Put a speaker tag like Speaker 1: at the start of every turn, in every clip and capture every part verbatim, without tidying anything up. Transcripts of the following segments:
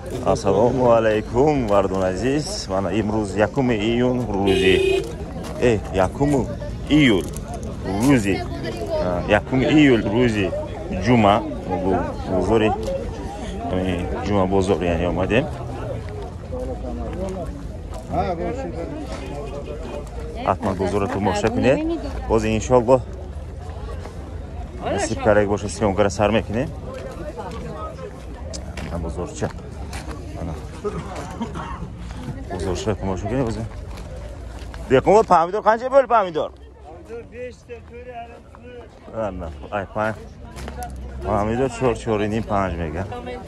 Speaker 1: Assalomu alaykum mardon aziz. Mana imroz yakumi iyun ro'zi. Eh, yakumi iyul ro'zi. Yakumi iyul ro'zi. Juma bu bozori. Yani Cuma bozor yani omadim. Atman bozora tomosha kune. Boz inshaalloh nasib kerak bo'lsa syomkara sarmak kune. Mana bozorcha. Mana. Bozorcha tomosha kune o'zi. Deqon pomidor qancha bo'l pomidor? Pomidor besh ta, to'rt yarim pul. Ana, ay pan. Pomidor چهار چهار نیم پنج میگم.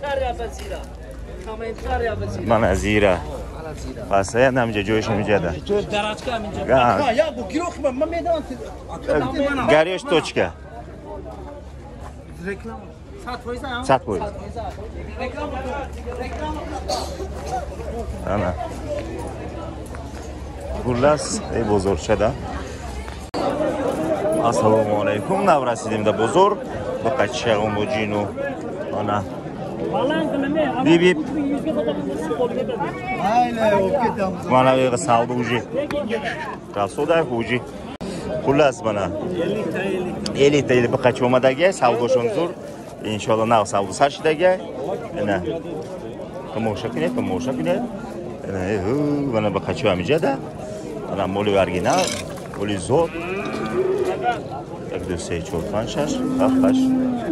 Speaker 1: من زیرا. پس یا نمیشه جویش نمیشه ده. درجه نمیشه. یا بو گیروخ من میدان. گریش توچکه. رکلام. صد فایز هم. صد فایز. رکلام. رکلام. نه. خلاص ای بزرگ شده. Assalomu alaykum. Navrasidim da bozor. Baqacha omojino. Ana. Bibib. Ayla o'kidam. Mana bu savdo uji. Rasoda uji. Xullas mana. ellik ta ellik baqacha omadagi savdo shonzur. Inshaalloh nav savdo sarshidagi. Ana. Tomosha kine, tomosha kine. Ana, mana baqacha amijada. Ana moli original, moli zot. یک دو سه چهار پنج شش هفت هشت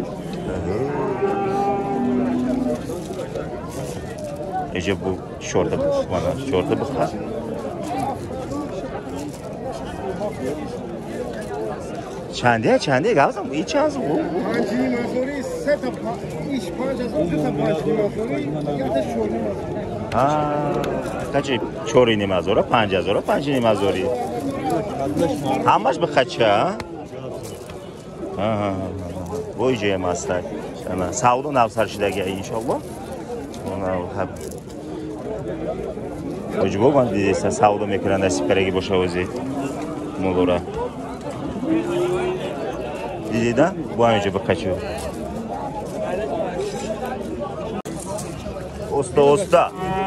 Speaker 1: اینجا بو شورت بخ مانا شورت بخ چنده چنده گازم این چند زو پنج نیمازوری سه تا ایش پنج از اون تا پنج نیمازوری یا تا شورت آه کچی چوری نیمازورا پنج هزارا پنج نیمازوری همش بخچه ها bu iyice master. Ana savdo navsarchilarga inshaalloh. Mana hab. O'jibo man deysa savdo mekan nasib kerak bo'lsa o'zi. Mo'lora. Didida bu ancha bir qacho. Usta usta.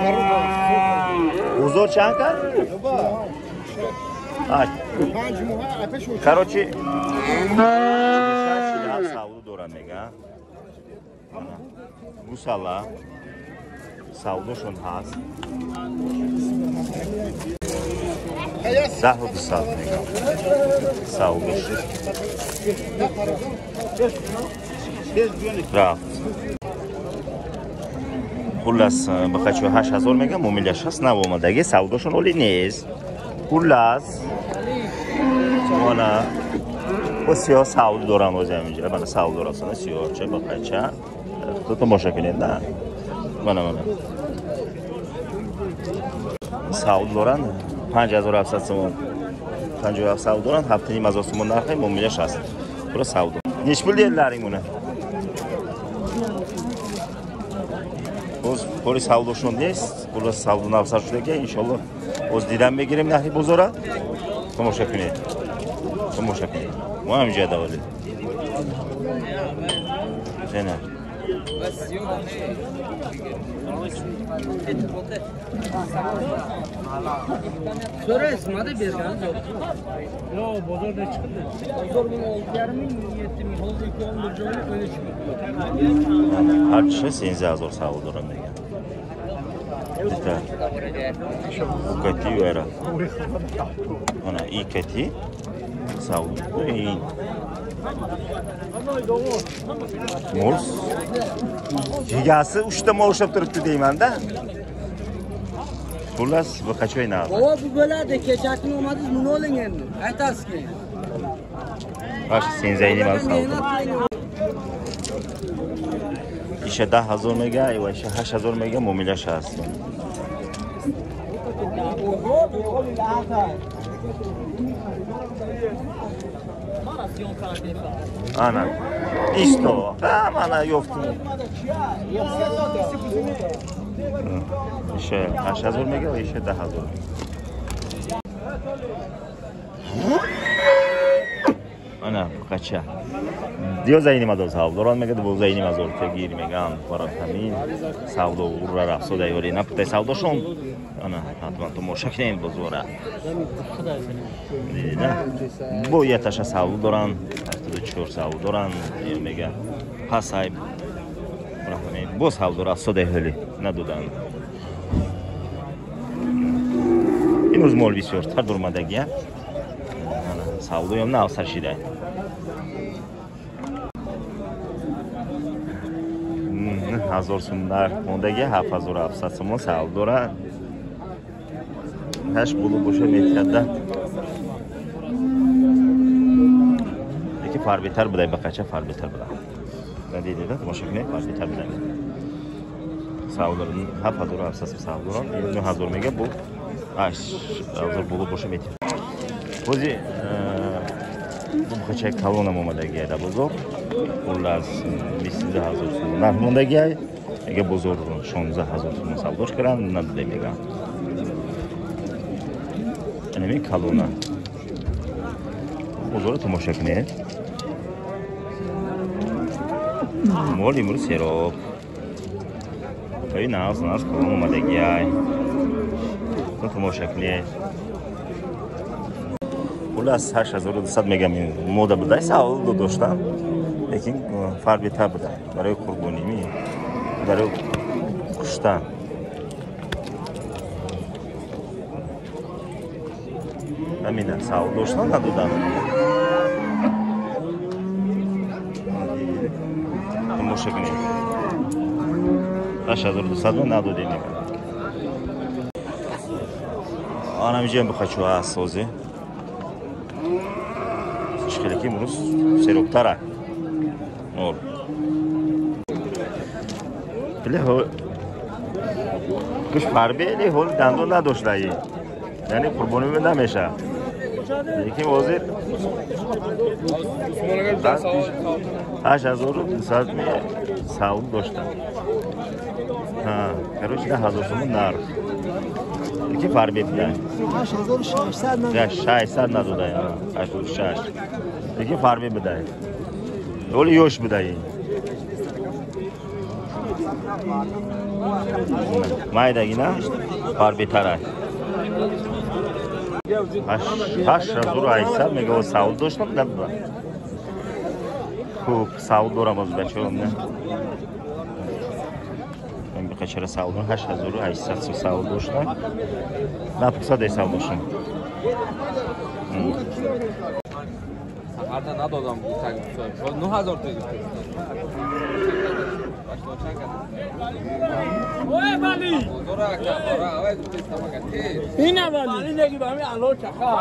Speaker 1: Uzor chanka? Ay. Короче, savdo دارم میگم. گوسالا savdoشون هست. ده و بیست میگم. savdoش. رفت. خلاص بخاطر هشت هزار میگم مومیلش هست نه اومدگی savdoشون اولی نیست. خلاص mana bu siyah savdo dönem o'zim ince. Bana savdo orasına siyahça baqacha. Tutum boşa kinenda. Mana mana. Savdo dönem پنج هزار و هفتصد so'm. پنج هزار و هفتصد dönem hafta nima azos so'm narxi mo'milash hast. Bura savdo. Nech pul derlaring buni? O'z polis savdo shundays. Bura savdo navsar shularga inshaalloh o'z didan begirim narxi bozora. Tomosha qiling. Tomosha qiling. Bu ham joyda bo'li. Sena. So'raysiz, nima bergan? Yo, bozorda chiqdi. Bozor buni olti yarim ming, yetti ming, hozir ikki o'n bir joyni qo'yib chiqdi. Har kishi senza hazor savdo degan. Bitta. Ukati era. Ana ikati savdo. Mors. Jigasi uchta mo'shab turibdi deyman-da. Xullas, bu qachon naqd? Baba bu bo'ladi, kechakni olmadingiz, buni oling endi. Aytasiz-ki. Baş senzayni emas savdo. İşe ده هزار mega va işe هشت هزار mega mu'milash hast. Ana. Isto. Mana yoftu. İşe هشت هزار mega va işe ده هزار. Ana kaça. Diyor zeyni mazor savdoran mega bu zeyni mazor tegir megan para tamin savdo urra rafsoda yori napte savdo shon ana hatman to moshaknein bozora ne bu yatasha savdoran haftada chor savdoran mega pasay rahmet bu savdo rafsoda yori nadudan imroz mol bisyor tar durmadagi ana savdo yom na sarshida هزار سومlar ondagi هفت هزار و هفتصد سوم savdo dora هشت bo'lib bo'sha metrda lekin farbetar buday baqacha farbetar buday ne deydi tomosha qiling farbetar buday savdolarning هفت هزار و هفتصد savdo dora نه هزار mega bu هشت هزار bo'lib bo'sha metr o'zi bu baqacha kolonna momadagi da bozor خلاص بیست هزار سوم نرموندگی اگه بزرگ شانزده هزار سوم savdoش کردن نداده میگم اینمی کالونا بزرگ تماشا کنید مول امروز سیروب خیلی ناز ناز کالون اومدگی تو تماشا کنید خلاص هشت هزار و دویست میگم این مودا بوده savdo داشتم lekin farbetar buda برای قربانی می برای کشتن همینه savdo داشتن ندادن تماشا کنید هشت هزار و دویست ندادیم آنم جیم بخواه اسازه شکلی که امروز سیروکتره نور بله هول کش فربیلی هول دندون نداشته ای یعنی قربانی من نمیشه یکی وزیر هشت هزار و دویست می savdo داشتن ها کروش ده هزار سوم نار یکی فربی بوده
Speaker 2: هشت هزار و ششصد نداده
Speaker 1: ششصد نداده هشت و شش یکی فربی بوده اولی یوش بوده این مایدگی نه فربی تره هشت هزار و هشتصد میگه و savdo داشتم نداده خوب savdo دارم از بچه هم نه من بخواه چرا savdo دارم هشت هزار و هشتصد savdo داشتم نه پکسا ده savdo داشتم
Speaker 3: Arda nadodam نه هزار توی اوه بالی دورا کا دورا اوه تو استماگتی اینا بالی نگی با همین الو چخا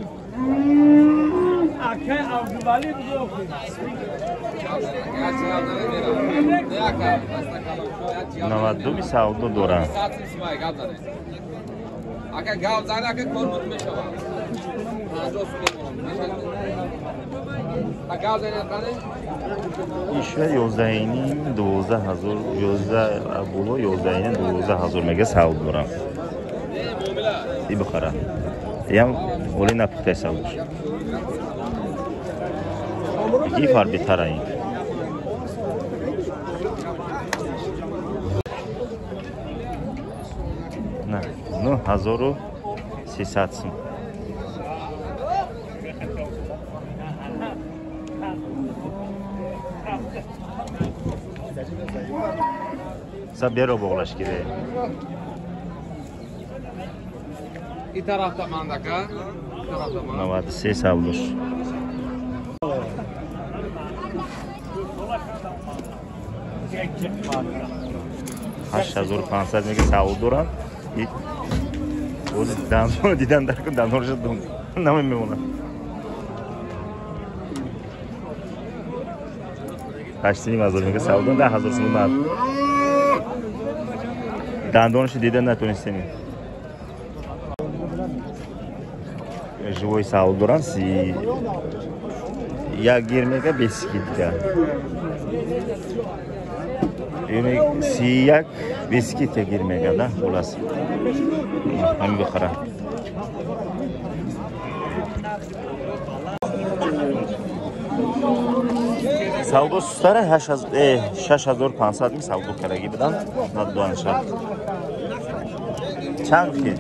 Speaker 3: اکه او بالی بزرگ
Speaker 1: نود و دو savdo دورا
Speaker 3: اکه گاو زنه اکه کورمت میشه
Speaker 1: ایشون یازده اینیم دوازده هزار یازده بولو یازده اینیم دوازده هزار مگه savdo دارم ای بخره یم ولی نپخته savdoش ای فربی تره این نه نه هزار و سیصد سوم سب بیارو بغلش گیره
Speaker 3: این طرف تا مندکه
Speaker 1: نود و سه savdoش هشت هزار و پانصد میگه savdo دارم اوز دندون دیدن در کن دندونش دون نمیمونه هشت نیم هزار میگه savdo ده هزار سوم ند دندونش دیدن نتونستیم живой savdo دارن سی یک گیر میگه بیسکیت یعنی سی یک بیسکیت گیر میگه نه خلاص همین بخره Savdo sustara شش هزار و پانصد می savdo کرگی بدن ندوان شد چند که؟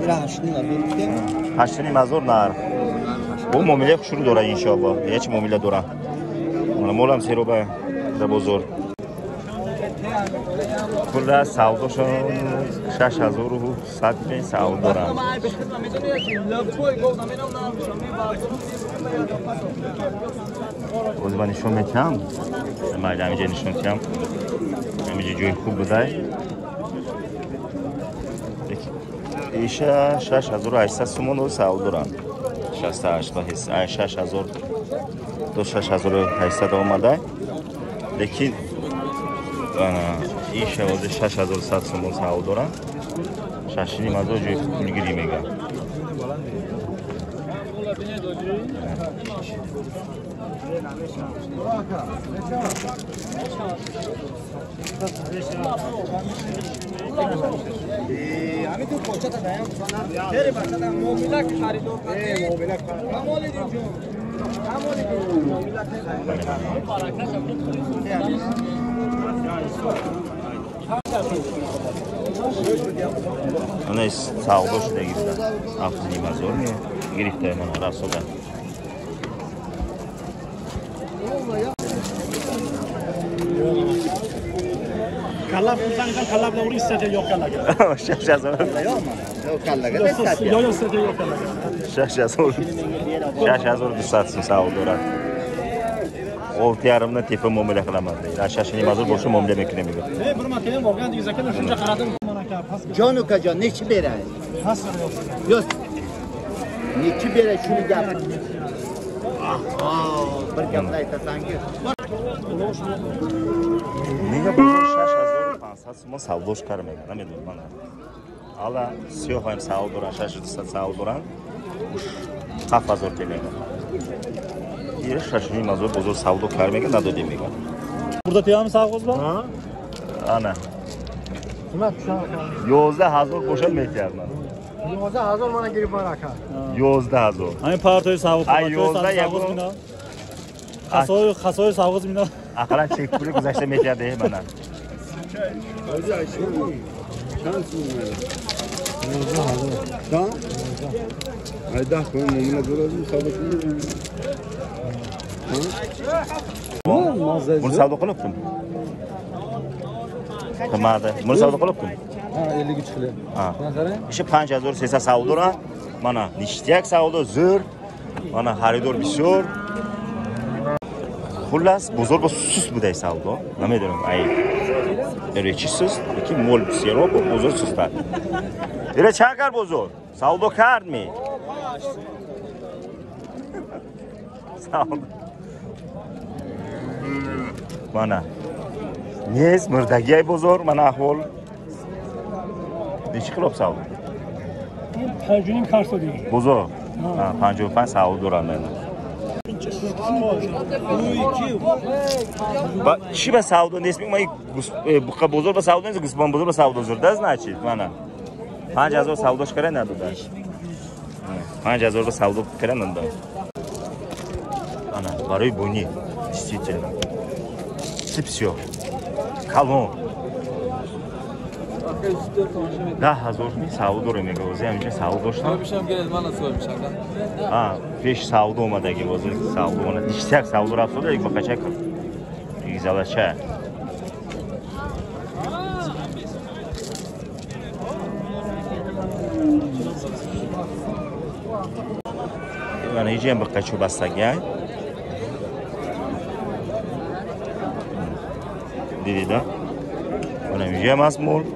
Speaker 1: هشتنیم هزار نار bu muamele kuşuru dora inşallah. Hiç muamele dora. Mana molam seroba da bozor. Kulla savdo şon شش هزار و صد می savdo dora. Ozbani şon metam. Madem ki nişon kam. Hamice joy خوب بدای. ایشه شش هزار و هشتصد سومون و savdo dora. شصت و هشت تا حصه شش هزار دو شش هزار و هشتصد آمده لیکن این شواده شش هزار و صد سومون savdo دارن شش نیم هزار جوی پولگیری میگن
Speaker 2: আমি তো পৌঁছাতে দেয় तेरे बाटा मोबिला के खरीदो ए मोबिला कामोली दी जो कामोली दी मोबिला के
Speaker 1: Ana savdo şuda girdi. Altı nima zor mu? Girifte hemen arasında.
Speaker 3: Kallab kullansan kallabla uğru istedi yok kallaga.
Speaker 1: شش هزار
Speaker 2: yok kallaga destek
Speaker 3: Yok yok istedi yok kallaga.
Speaker 1: شش هزار شش هزار و دویست savdo دارن. olti yarimdan tepa muomala qilaman deydi. شش نیم هزار boshqa muomala میکنه میگه.
Speaker 3: Ey bir martaya borgan deysiz ekan shuncha qaradim mana aka pas.
Speaker 2: Jon ukajon nechi beray?
Speaker 3: Pas
Speaker 2: Yo'q. Nechi beray shuni gap. Aha, bir gapni aytasan-ki.
Speaker 1: Nega bozor شش هزار و پانصد so'm savdosh qarmaydi, namidim mana. Ala siyah ham savdo dora شش هزار و دویست savdo dora. هفت هزار demaydi. Yeri شش نیم هزار bozor savdo qarmaydi, nado demaydi.
Speaker 3: Burada tiyami savg'oz bor?
Speaker 1: Ha? Ana.
Speaker 2: Nima tushar aka?
Speaker 1: yozda هزار qo'shib metyapman.
Speaker 2: yozda هزار mana girib bor aka.
Speaker 1: yozda هزار.
Speaker 3: Hani partoy savg'oz.
Speaker 1: Ay yozda yago.
Speaker 3: Xasoy xasoy savg'oz mina.
Speaker 1: Aqlan chek puli guzashta metyapti mana.
Speaker 2: O'zi aytdi. Chansi yozda هزار. Ha? Ayda qo'yim mana bo'ladimi savdo qildim.
Speaker 1: Buni savdo qilibdim. Qimadi. Buni savdo qilibdim.
Speaker 2: Ha ellik uch kilo.
Speaker 1: Ha. Ishi پنج هزار و سیصد savdo dora. Mana nishtyak savdo zo'r. Mana xaridor bisyor. Xullas bozor با sus buday savdo. Namidim ay. Rechi sus, ki mol bisyor bu bozor sustar. Ere chaqar bozor. Savdo kardmi? Savdo. Mana. Nez murdagi ay bozor, mana ahvol. Nechi qilib savdo?
Speaker 3: Hajim karso deydi.
Speaker 1: Bozor. Ha, پنجاه و پنج savdo doraman. Ba, chi ba savdo nesmik mai buqa bozor ba savdo nes gusban bozor ba savdo zurda значит, mana. پنج هزار savdosh kara nadoda. پنج هزار ba savdo kara nanda. Ana, baroy buni. Действительно. Всё. Kalon. ده هزار می savdo رو میگه واسه همین savdo داشتم.
Speaker 4: میشم که من اسوار میشم.
Speaker 1: آ، پیش savdo اومدگی واسه savdo اون دیشتر savdo رفت شده یک بخچه کرد. ایزالا چه؟ من هیچی هم بخچه بستگی. دیدید؟ من هیچی هم از مول.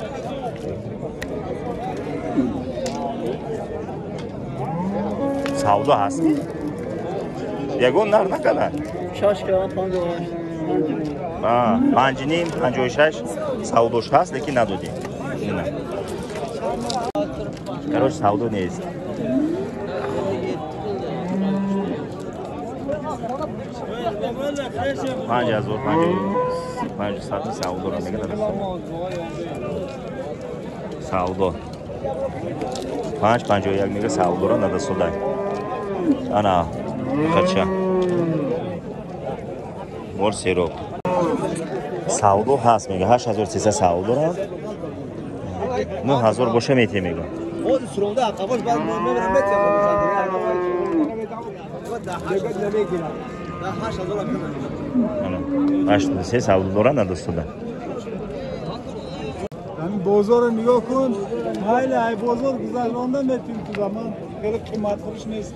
Speaker 1: savdo هست. یگون نر نکنه.
Speaker 3: شش کردم پنجاه و هشت.
Speaker 1: آه، پنج نیم، پنجاه و شش savdoش هست لیکن ندادیم. نه. کارش savdo نیست. پنج هزار پنج پنج صد savdo را میگه درست. savdo. پنج پنج و یک میگه savdo را نداشته. Ana, kaça? مول سیرو سعودو هست میگه هشت هزار و سیصد سعود دارم نه هزار باشه میتی میگه
Speaker 2: خود سرونده عقباش بعد میبرم میتیم ده نمیگیرم ده هشت هزار کنم
Speaker 1: هشت سه سعود دارن ندستودن
Speaker 4: همین بازار رو نگاه کن مایل ای بازار گذراندن میتیم تو زمان خیلی قیمت فروش نیست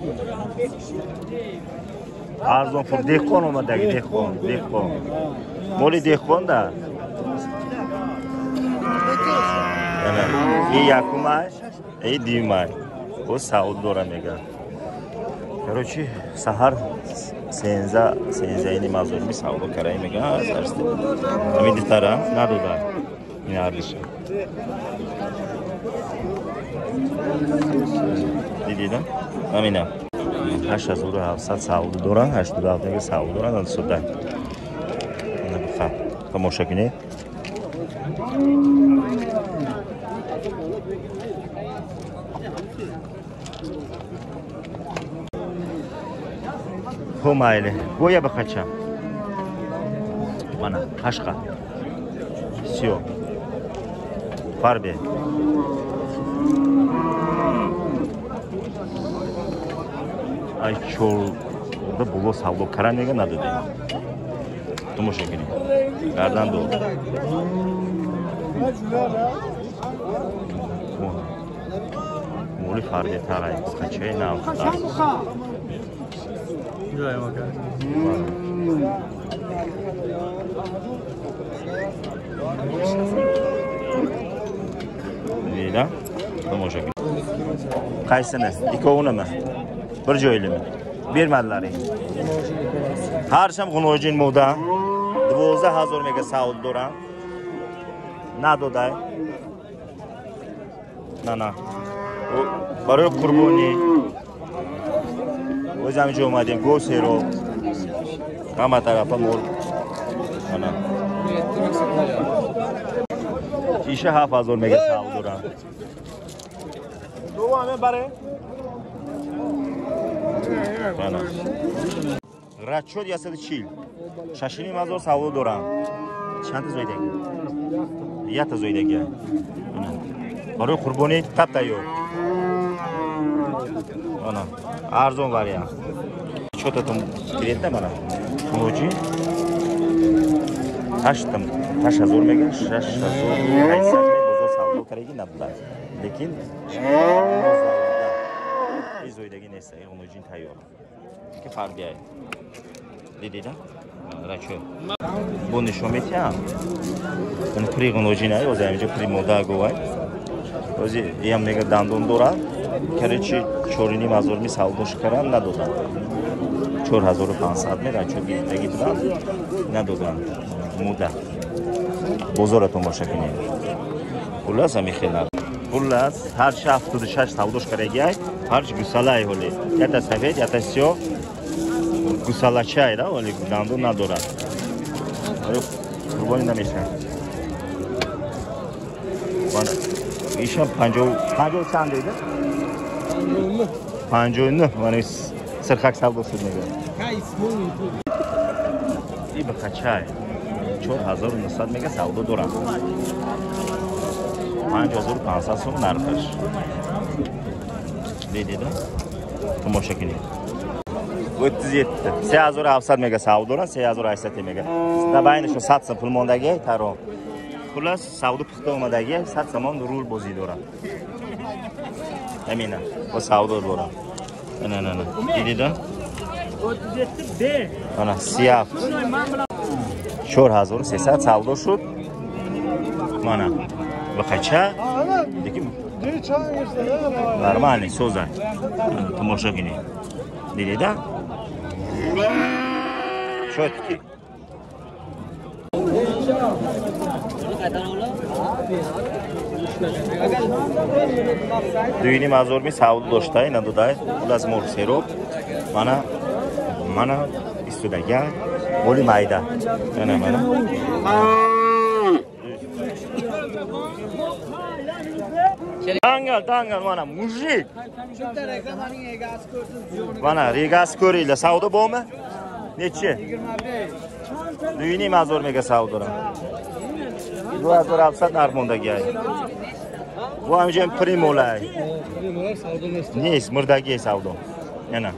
Speaker 1: ارزون خب دهقان اومده دهقان دهقان مولی دهقان ده این یکمش این دیمای او سعود داره میگه کروچی سحر سینزه سینزه اینی مزور می سعودو کرایی میگه سرسته همین دیتره ندوده این عرضشه دیدیدم همینه هشت هزار و هفتصد سعودو دارن هشتاد و هفت میگه سعودو دارن دادستودن اینه بخواه تماشا کنید خو مایله گویا بخچم mana qashqa все farbe ay cho'lda bulo savdo karaniga nadadi tomosha qiling gardan do moli farbe taray qachey na جای ما کرد دیدم تماشا کن قیسنه ikkovunimi bir joylimi bermadilaring harsham g'unojin moda دوازده هزار میگه سعود دارم نداده نه نه برای قربانی از همینجا اومدیم گوسه رو همه طرف مول نه ایشه هفت هزار میگه سعود دارم
Speaker 4: دو همه بره
Speaker 1: نه رد شد یا صد چیل ششنیم هزار سعود دارم چند تا زویدگی یه تا زویدگی برای قربانی تب تایور ana arzon variant cho'tatim kirdi mana moji tashdim tash hazor mega shash hazor qaysi bozor savdo karagi nabda lekin izoydagi nesa mojin tayyor ki farqi ay dedida racho bu nishon metyam uni prigon ojinay o'zimizga pri moda govay o'zi ham mega dandon dora کرچی چورینی مزور می سعودش کردن ندادن چهار هزار و پانصد می رنچو گیرتگی بودن ندادن موده بزرگتون باشه کنید خلاص همی خیلی خلاص هر چه هفتاد و شش سعودش کردگی هر چه گساله هولی یا تا سفید یا تا سیاه گساله چای را ولی دندون ندارد قربانی نمیشه ایشان پنجاه پنجاه چند دیده پنجاه و نه من سرخک سودا شد میگه این بخچای چهار هزار و نهصد میگه سودا دارم پنج هزار و پانصد سوم نرخش دیدید تماشا کنید o'ttiz yetti سه هزار و هفتصد میگه سودا دارن سه هزار و هشتصد میگه در بینشون صد سوم پول موندگی ترام خلاص سودا پخته اومدگی صد سوم رول بازی دارن همینه با سعودو دارم نه نه نه دیدید نه سیاه چهار هزار و سیصد سعودو شد مانا بخچه دیگه نرمالی سوزن تماشا کنید دیدید شد کی دوینی مزور می سعود داشته نداده خود از مرسیرو مانا مانا استودگی بولی مایده نه مانا تانگل تانگل مانا موجی مانا ریگاس کوری لسعود بومه Neçi? Düğünü mazur mega savduran. dua hazar altsat narmonda gel. Bu amcam primolay.
Speaker 2: Primolar savdo nest.
Speaker 1: Nis, murdagi savdo. Yana.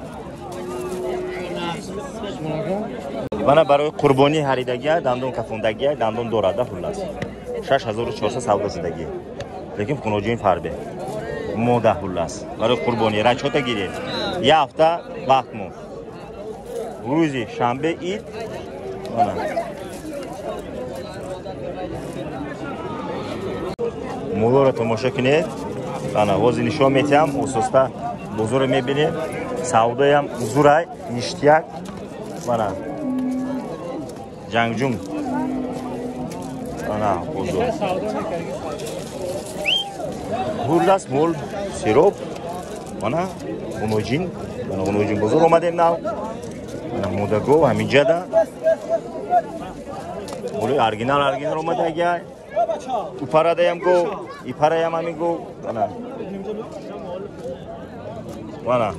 Speaker 1: Bana baroy qurboni haridagi, dandon kafondagi, dandon dorada xullas. شش هزار و چهارصد savdosidagi. Lekin xunojin farbi. Moda xullas. Baroy qurboni rachota gire. Bir hafta vaqt mu. Ruzi shanbe id. Mana. Molara tomosha kined. Ana hozir nishon metam, asosda bozor mebinib. Savdo ham uzuray, nishtyak. Mana. Jangjung. Ana bozor. Xullas mol sirop. Mana xunojin, mana xunojin bozor omadem nav. Mana modago haminjada. Mol original original omadagi. Uparada ham go, ipara ham amigo. Mana. Mana.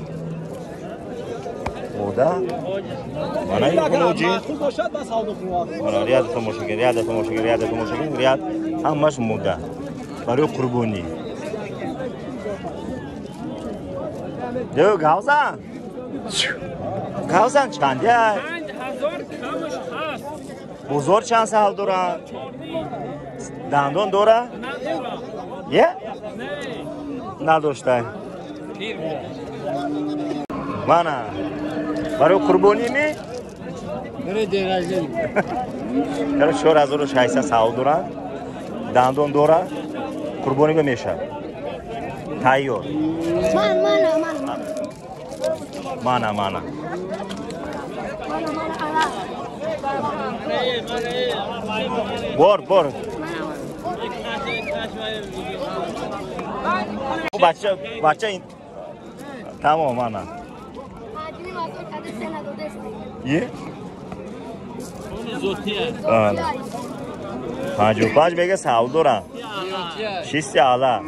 Speaker 1: Moda. Mana این خونوجی. Mana riyad tomosha kir, riyad tomosha kir, riyad tomosha kir, riyad همش moda. برای قربانی. دو گاوزن. گاوزن چنده؟
Speaker 3: پنج هزار کمش هست.
Speaker 1: بزرگ چند سال دارن؟ دندون داره؟
Speaker 3: ندارم.
Speaker 1: یه؟
Speaker 3: نه.
Speaker 1: نداشته.
Speaker 3: پیر
Speaker 1: Mana. برای قربانی می؟
Speaker 2: برای دیگه.
Speaker 1: در چهار هزار و ششصد سال دارن. دندون داره. قربانی میشه. تایور.
Speaker 5: من من من
Speaker 1: Mana mana. Bor bor. Bu بچه بچه این تمام mana. یه؟ آره. پنج و پنج میگه سال دارم. شیست آلا.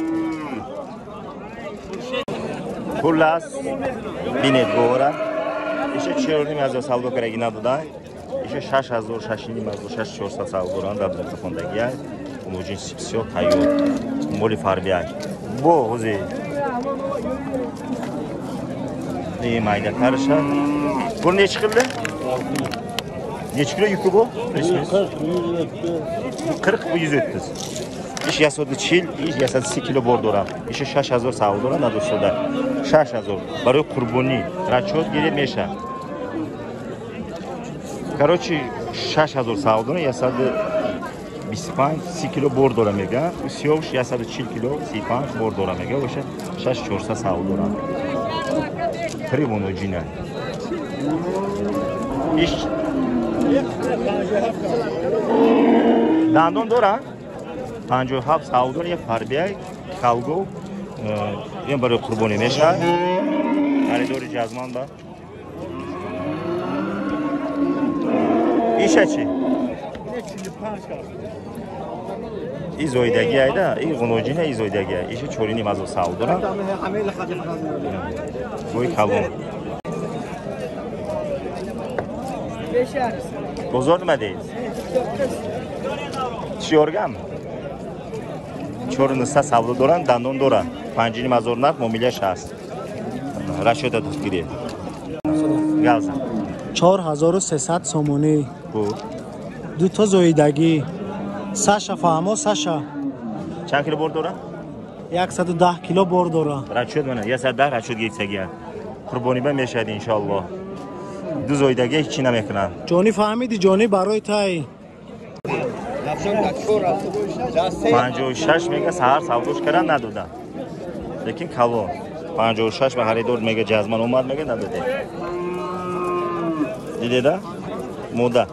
Speaker 1: خلاص بینید گورا. ایشه چهار نیم هزار سال کرده ندادن. ایشه شش هزار شش نیم هزار شش چهارصد سال دارن در دل خواندگی است. موجین سیپسیو تایور مولی فاربیای. بو حوزه. این مایده کارشه. Bunu ne çıkıldı? Ne çıkıyor yükü bu? kırk yüz ötüz. İş yasadı çil, iş yasadı sekiz kilo bordora. İşe şaş hazır savdora ne dostlar? şaş hazır. Barı kurboni, raçot geri meşa. Короче, şaş hazır savdora yasadı بیست و پنج سی کیلو bordora mega. Siyovş yasadı çil kilo سی و پنج bordora mega. Oşa şaş çorsa savdora. Privono cina. İş دندون دارن؟ پنجاه و هفت سعودان یه فربیه کالگو این برای قربانی میشه خریدار جزمان با ایشه چی؟ این زویدگی هایده این غنوجینه این زویدگی هایده ایشه چورینی مزو سعودان بوی کالون بزرگ مدید چی ارگم؟ چور نسته سودا دارن دندون دارن پنجینی مزور نرد مومیلیش هست رشد دست گیرید گلزن
Speaker 4: چهار هزار و سیصد سومونی دو تا زویدگی ساشا فهمو ساشا
Speaker 1: چند کیلو برد دارن؟
Speaker 4: صد و ده کیلو برد دارن
Speaker 1: رشد منه یه صد ده رشد گیرسگی هست قربانی به میشد انشالله دو زویدگی هیچی نمیکنن
Speaker 4: جانی فهمیدی جانی برای تای
Speaker 1: پنجاه و شش میگه سهر سوداش کردن ندادن لیکن کالون پنجاه و شش به خریدار میگه جزمان اومد میگه نداده دیده مودا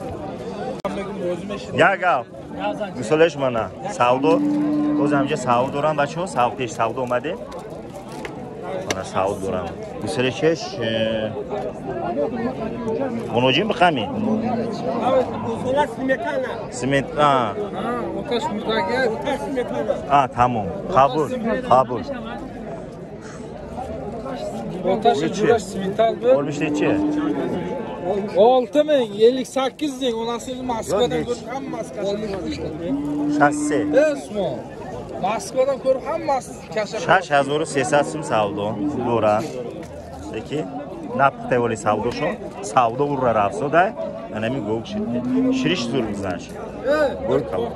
Speaker 1: یا گاو گسلش منه سودو روز همجه سود دارم بچه ها سود پیش سود اومده منه سود دارم گسلشش غنوجین بخمی سمت آه آه تمام قبول قبول
Speaker 3: Montaj juraş simental bu.
Speaker 1: Olmuş ne çi?
Speaker 3: olti ming ellik sakkiz deng. Onasini Moskvadan ko'rib ham Moskva.
Speaker 1: Shasse.
Speaker 3: Esmo. Moskvadan ko'rib hammasi kashaf.
Speaker 1: شش هزار و سیصد سوم سودا دورا یکی نپخته ولی سودا شو سودا ور رفت سودا انا می گوش شریش زور بزنش گل کلا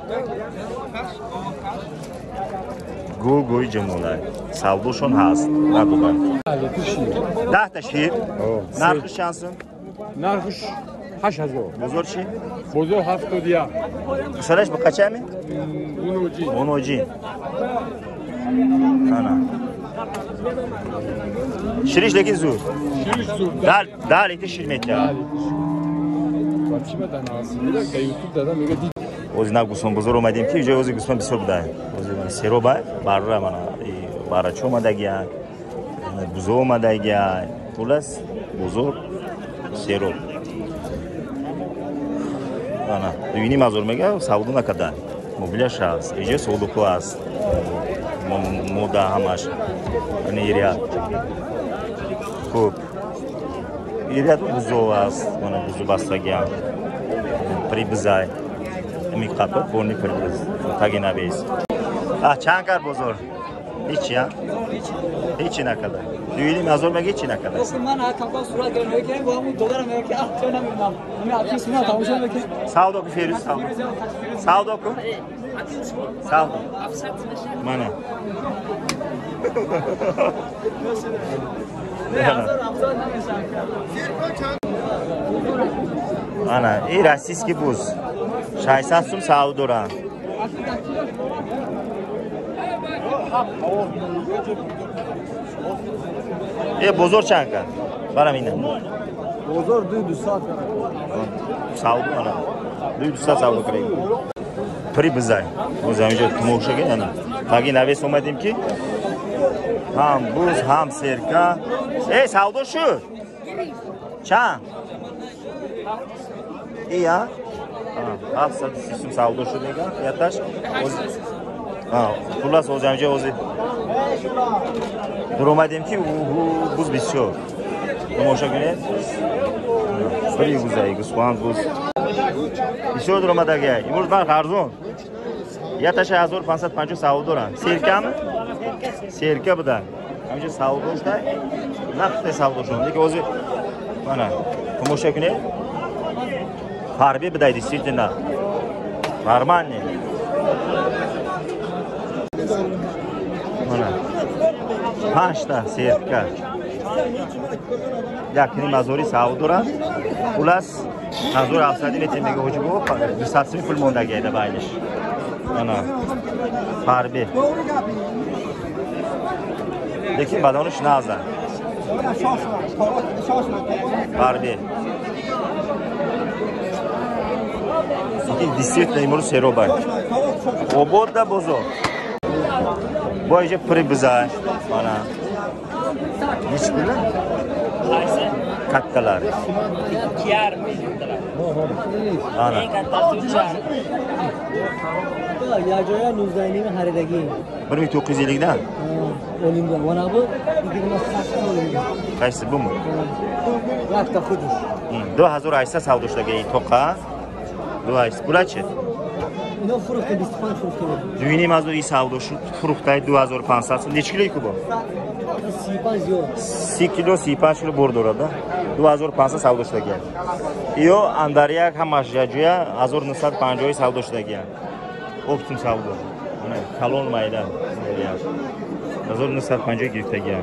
Speaker 1: گو گوی جمله سودا شون هست ندادن ده تا شیر نرخش چندسون
Speaker 3: Narxış هشت هزار.
Speaker 1: بزرگ چی
Speaker 3: Bozor هفتاد و یک.
Speaker 1: سالش به قچمی
Speaker 3: اونوجی.
Speaker 1: اونوجی انا شریش لیکن زور
Speaker 3: شیش زور.
Speaker 1: دال دال ایت شیر میتیا
Speaker 3: Вообще да нас. Мира да YouTube дадам мега ди.
Speaker 1: اوزی نگوسم بزرگ اومدیم که جای اوزی گوسم بسیار بوده اوزی من سیرو با بارا من بارا چو اومده گیا بزرگ اومده گیا پولس بزرگ سیرو انا دوینی مازور میگه سعودو نکرده موبیلش هست ایجا سودوکو هست مودا همش اینه ایریا خوب ایریا بزرگ هست من بزرگ بسته گیا پری بزای امی قطع بونی پری بز تاگی نبیز آه چند کار بزرگ هیچی ها هیچی نکرده دویلی مازور میگه هیچی نکرده
Speaker 2: من اکاپا صورت گرفته که با همون دلار میگه که آخ چه نمیدونم من آتیش میاد تماشا میکنه
Speaker 1: سعودو کو فیروز سعودو سعودو کو سعودو منه ana ey rossiyskiy buz ششصد سوم سعودو را ای بزرگ چند کن برام اینه
Speaker 4: بزرگ دو دو ساعت
Speaker 1: سعودو انا دو دو ساعت سعودو کریم پری بزای بز همینجا تماشا کنه نه باقی نویس اومدیم که هم بوز هم سرکه ای سعودو شد چند ای ها هفتصد و سی سوم سعودو شد میگه یادش خلاص اوز همینجا اوزی در اومدیم که بوز بسیار تماشا کنه پری بزای گوسفند بوز بسیار در اومده گه امروز من خرزون یادش هزار و پانصد و پنجاه سعودو را سرکه هم سرکه بودن همینجا سعودو شده نفت سعودو شد دیگه اوزی mana تماشا کنه harbiy biday действительно нормальный mana panchta serka yakni mazori saudora ulas hazor afsadi metin mega hojibo yuz pul mondaga edi baylish mana harbiy lekin badonish nazda harbiy действительно имру серобай обода бозо боиже прибзай мана ничкуна катталар кияр ана
Speaker 2: یا جای نوزده نیم خریدگی
Speaker 1: برمی تو قیزیلیک نه
Speaker 2: اولینگا وانا بو دیگه ما سخت اولینگا
Speaker 1: قیس بوم
Speaker 2: رفت خودش
Speaker 1: دو هزار و هشتصد سوداش دگه توقع دو هشتصد پولا چه
Speaker 2: اینا فروخته بیست و پنج فروخته بود
Speaker 1: دوینی مازو ای سودا شد فروخته دو هزار و پانصد نچ کیلویی کو با
Speaker 2: سی و پنج یورو
Speaker 1: سی کیلو سی و پنج کیلو برد دارد دو هزار و پانصد سودا شده گه ایو اندریک همش جاجویا هزار و نهصد و پنجاه سودا شده گه اپتیم سودا نه کالون مایدا هزار و نهصد و پنجاه گرفته گه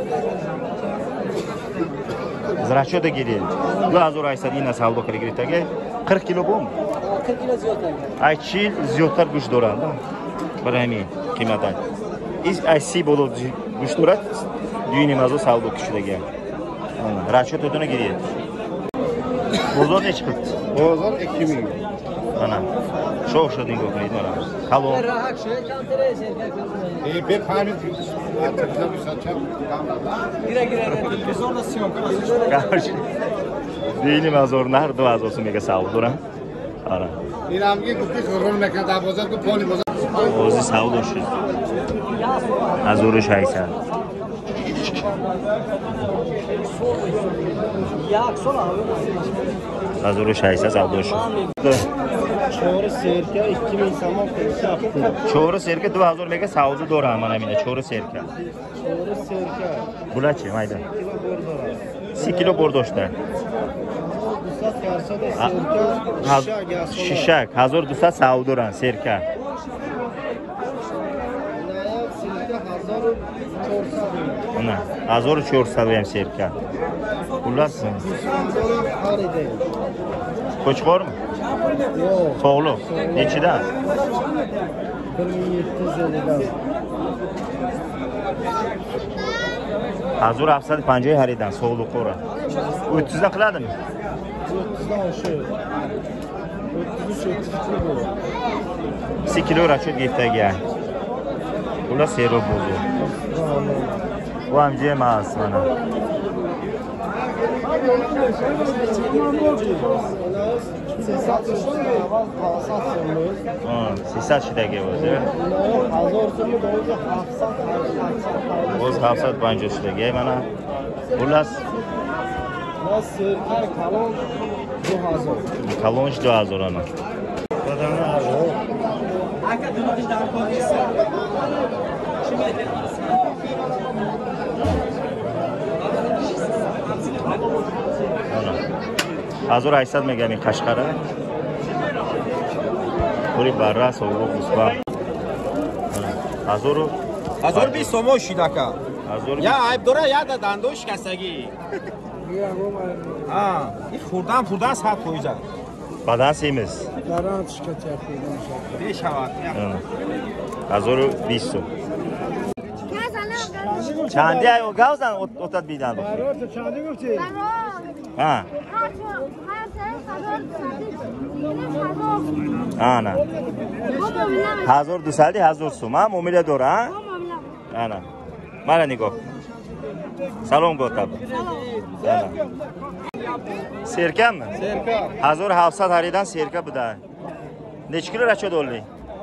Speaker 1: زرچو ده گیری دو هزار و هشتصد اینا سودا کرده گرفته گه قرق کیلو بوم
Speaker 2: قرق کیلو زیادتر
Speaker 1: ای چیل زیادتر گوش دارند برای همین قیمت این ای سی بولو گوش دارد دوینی مازو سودا کشیده گه رچو تودونه گیری بازار نچ کرد
Speaker 3: بازار iki ming.
Speaker 1: ana shoh shuding o'qiydi mana halol
Speaker 2: راحت شوی کم تره
Speaker 3: E befahmet atacağım saçam.
Speaker 2: گیره گیره بزرگ سیام
Speaker 1: qarshi deyli mazorlar دو هزار so'mga savdo dora ana
Speaker 3: İnanki kuki sorun ne kadar bozar ku poli bozar.
Speaker 1: o'zi savdo shu هزار و ششصد Hazır şaysa savdoş.
Speaker 2: Çoğru serka ikki ming so'm qilyapti.
Speaker 1: Çoğru serka ikki ming mega savdo dora mana mina çoğru serka.
Speaker 2: Ço'ri serka
Speaker 1: Bularchi mayda. ikki kilo bordoshda. Shishak hazır dusa savdo ran serka. Ana hazır cho'rsa ham serka. Bularsiz. Qo'chqormi?
Speaker 2: Yo'q.
Speaker 1: Sog'liq. Nechidan?
Speaker 2: bir ming yetti yuz ellikdan.
Speaker 1: Hazır hafsad panjoy haridan sog'liq qo'ra. o'ttiz dan qiladimi?
Speaker 2: o'ttiz dan o'sha. o'ttiz uch o'ttiz ikki bu.
Speaker 1: ikki kilo rachot yetaga. Ular sero bo'ldi. Bu ham emas mana. Ha, sesat shidagi o'zi. O'z hafsad panjoshdagi mana. Ular
Speaker 2: Mas serka kalon ikki hazar.
Speaker 1: kalon ikki hazar ana.
Speaker 2: Badana hazar. Aka dunyodan qo'ysa.
Speaker 1: Ana. Hazır hafsad megami Qashqara. Puri barra so'g'liq usba. Hazır
Speaker 3: Hazır bir somo shidaka.
Speaker 1: hazır
Speaker 3: Ya ayb dora ya da dandosh kasagi. Ha, این خوردن خوردن ساعت koyacak.
Speaker 1: badan semiz.
Speaker 2: Daran chiqatyapti inshaalloh.
Speaker 3: besh havat.
Speaker 1: Hazır بیست so'm. چندی ای گاوزن اوتاد بیدن
Speaker 2: Barot chandi gufti?
Speaker 1: ها ana hazır dusaldi hazır so'm ha muomala dora ha ana mana nigoh salom bo'tab ana serkami
Speaker 2: Serka.
Speaker 1: hazır hafsad haridan serka buda necha kilo rachot oldi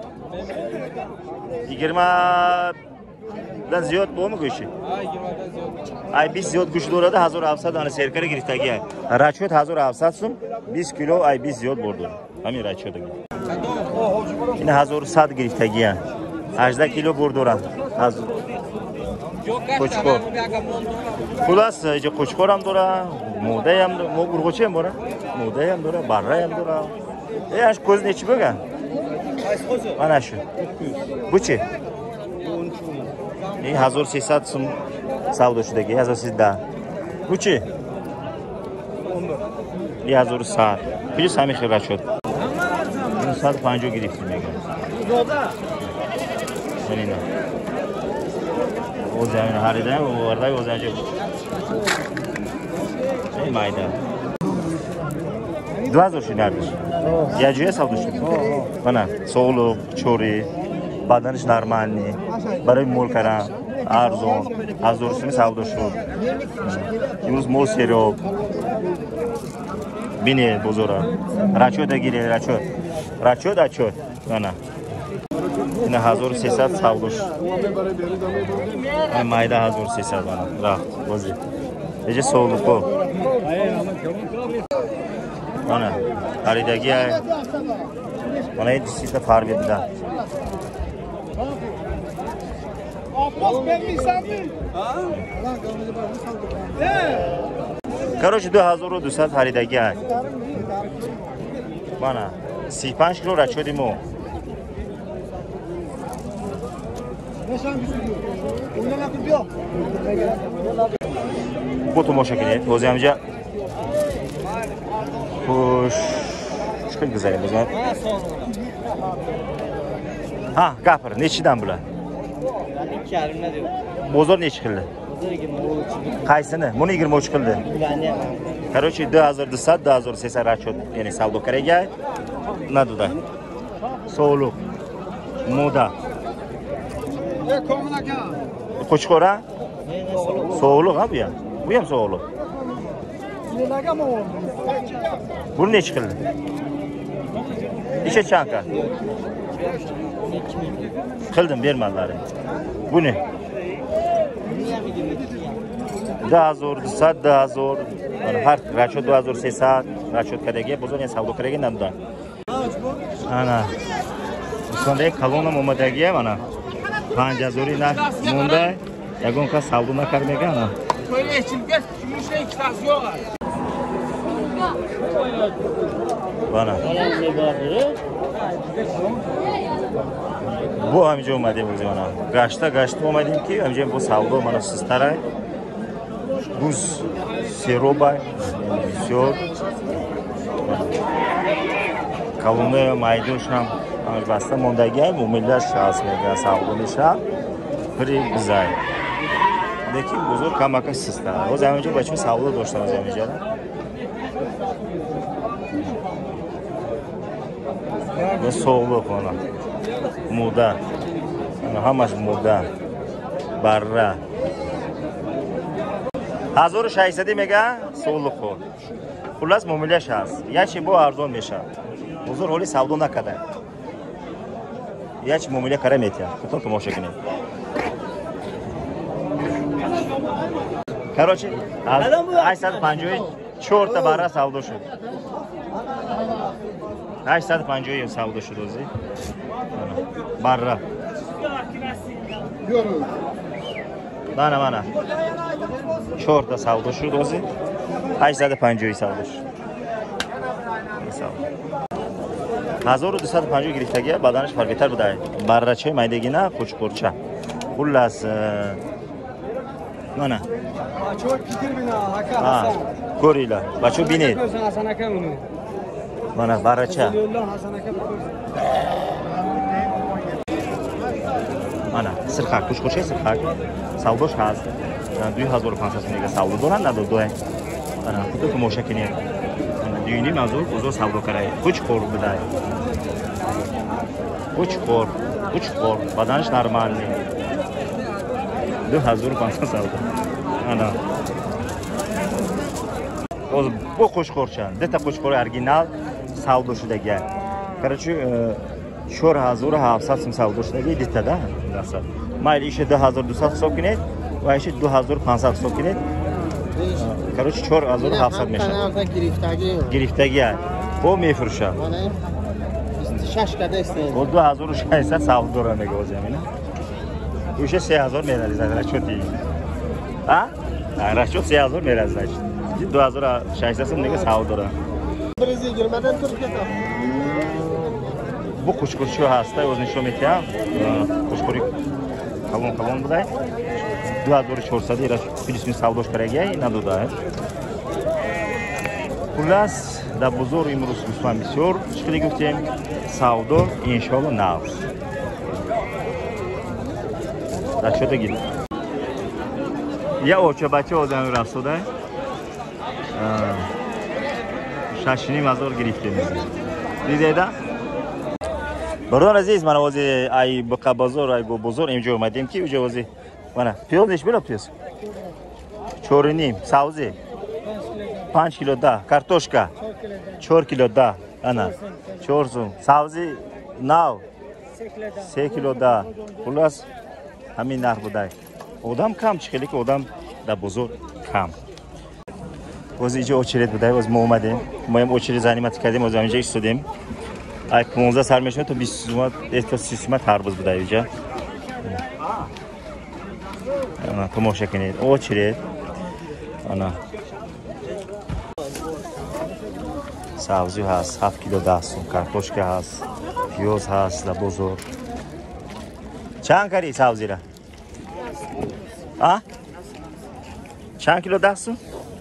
Speaker 1: yigirma dan ziyod bo'lmi go'shi ay بیست ziyod go'sh do'rada hazır hafsad ana serkara giriftaga rachot hazır hafsad so'm بیست kilo ay بیست ziyod bordi hamin rachotiga ina hazır sad giriftaga هجده kilo bordoram hazır qo'chqor xulos ije qo'chqor ham dora mo'da ham mo urg'ochi ham bor mo'da ham dora barra ham dora e ash ko'z nechi bo'lgan mana shu buchi e hazır sesat so'm savdoshidagi hazır sizda buchi e hazır sad plus hami xirachot sad panjo giriftim megan menina o zamin haridan o orada o zamin ey mayda два зоши нардиш я же савдош mana sog'liq cho'ri badanish normalniy برای مول کردن ارزون از درستی سودا شد امروز مول سیراب بینه بزرگ رچود گیری رچود رچود رچود نه این هزار و سیصد سوداش این مایده هزار و سیصد بنا رفت بازی ایجا سولوکو بنا خریدگی های بنا این دیسیت فار بیدن короче دو هزار و دویست خریدگی های بنا سی و پنج کیلو رچودی مو bu tomosha kelayapti. O'zi ham ja xo'sh. Chiqib güzel bo'lgan. Ha, gapir, nechidan bular?
Speaker 2: ikki yarim na diyor.
Speaker 1: Bozor nechi qildi?
Speaker 2: Bozor yigirma uch.
Speaker 1: Qaysini? Buni yigirma uch qildi.
Speaker 2: Bularni ham.
Speaker 1: Короче, две тысячи двести, две тысячи шестьдесят расчет, yani savdo kerak. Naduda. So'luq. Moda. Qo'chqora? So'luq ha bu ham. Bu ham so'luq. Buni nechi qildi? Isha chanka. Qildim bermadilar. Buni. ده هزار دویست ده هزار هر رچو دو هزار و سیصد رچو کردگی بزرگ این سودا کردگی ندادن انا دوستان یک کلون هم اومدگیه مانا پنج هزاری نه مونده یکون که سودا نکرد میگه انا بانا بو همینجا اومدیم بودیم انا گشته گشته اومدیم که همینجا بو سودا مانا سستره بوز سیروبای بسیار کلونه مایدوش هم بسته موندگی هم مومیلش هست میگه سودا میشه پری بزای دیگه بزرگ کمک سیستم باز همینجا بچه سودا داشتن از همینجا به سوغلو کنه موده همش موده بره هزار و ششصد میگه سوغلو خود خلاص مومیلش هست یکی با ارزان میشه بزرگ حالی سودا نکده یکی مومیله کاره میتیه خودتون تماشا کنید کراچی هشتصد و پنجاه و چهار تا بره سودا شد هشتصد و پنجاه و سودا شد اوزی بره بانه بانه چهار تا سودا شد اوزی هشتصد و پنجاه سودا شد هزار و دویست و پنجاه گرفتگی بدنش فرقیتر بوده بره چه مایدگی نه کوچکورچه خلاص نه نه
Speaker 2: بچه پیتر بینا حکا حسن
Speaker 1: کوریلا بچه بینید
Speaker 2: حسن حکا اونو
Speaker 1: نه بره چه
Speaker 2: الله حسن حکا
Speaker 1: نه سرخک کوچکورچه سرخک سوداش هست دوی هزار و پانصد میگه سودا دارن نداره دوه نه خودت تماشا کنید دوینی مازور بزرگ سودا کرده کوچ خور بده کوچ خور کوچ خور بدنش نرمال نی دو هزار و پانصد سودا انا باز بو خوش خور چند ده تا خوش خور اورجینال سودا شدگی کرچی چهار هزار و هفتصد سم سودا شدگی دیتا ده درصد مایل ایش ده هزار و دویست حساب کنید و ایش دو هزار و پانصد حساب کنید کرچی چهار هزار و هفتصد میشه
Speaker 2: گرفتگی
Speaker 1: گرفتگی او میفروشه
Speaker 2: شش کده است
Speaker 1: و دو هزار و ششصد سودا داره میگه زمینه ایش سه هزار میاد زدن چوتی ها رشد سه هزار میرزد دو هزار و ششصد سم دیگه سودا داره
Speaker 2: برزیل گرمدن ترکیه
Speaker 1: بو کوچکورچی هسته از نشون میده کوچکوری کلون کلون بوده دو هزار و چهارصد ایراد فیلیسمی سوداش کرده نداده خلاص در بزرگ امروز دوستان بسیار چقدر گفتیم سودا انشالله نو در شده گید یه اوچه بچه آزمی رفته شش و نیم هزار گرفتیم دیده ده برادر عزیز من واسه ای بقا بازار ای گو بازار اینجا اومدیم کی اینجا واسه من پیاز نش بلا پیاز چهار و نیم سبزی پنج کیلو ده کارتوشکا چهار کیلو ده انا چهار سوم سبزی نو سه کیلو ده خلاص همین نرخ بوده آدم کم چخیلی که آدم در بزرگ کم باز اینجا اوچریت بوده باز ما اومدیم ما هم اوچری زنیمت کردیم باز اینجا ایستادیم ای پانزده سر میشه تو بیست سومت تا سی سومت تربوز بوده اینجا انا تماشا کنید اوچریت انا سبزی هست هفت کیلو ده سوم کارتوشکا هست پیاز هست در بزرگ چند کاری سبزی را آه چند کیلو ده سوم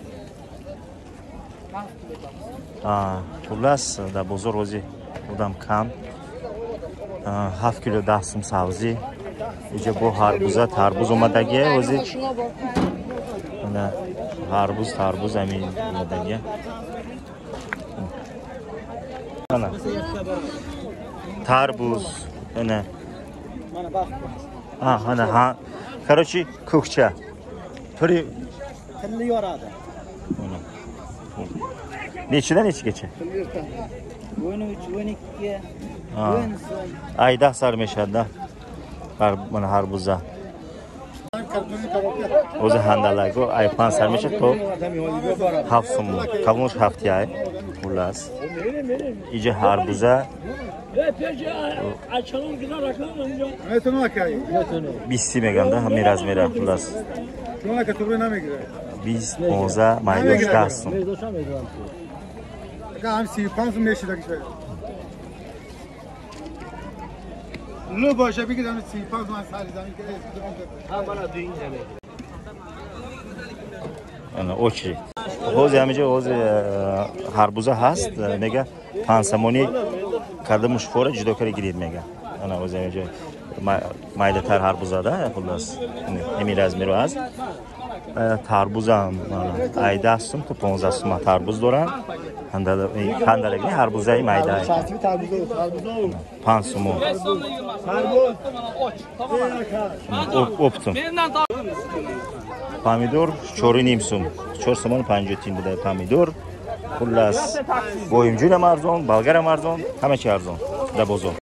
Speaker 1: آه خلاص در بزرگ روزی بودم کم هفت کیلو ده سوم سبزی اینجا با هربوزه تربوز اومدگی روزی نه هربوز تربوز همین اومدگی نه تربوز نه آه نه ها کراچی کوکچه پری
Speaker 2: خیلی یاراده
Speaker 1: نیچه نیچه geçe
Speaker 2: on üç on iki
Speaker 1: ay ده سر میشه ده بر من هربوزه o'zi handalagu ay pansar میشه تو هفت سوم کامونش هفت یای خلاص اینجا هربوزه بیست میگم ده همین از میره خلاص بیست پانزده مایداش ده سوم
Speaker 4: هم سی و پنج میشه داشت لو باشه بگیرم سی و پنج من سر زمین که هم من دو این زمین
Speaker 1: انا اوکی حوزه همینجا حوزه هربوزه هست میگه پانسمونی کرده مشفوره جدا کاری گیرید میگه انا حوزه همینجا مایده تر هربوزه ده خلاص همین از میرو هست تربوز هم ایده هستم تو پانزده سوم تربوز دارن هندلگی هربوزه ای مایده ای پانز سوم اپتم پامیدور چوری نیم سوم چور سومان پنجاه تین بوده پامیدور خلاص گویمجون هم ارزون بلگر هم ارزون همه چی ارزون ده بازار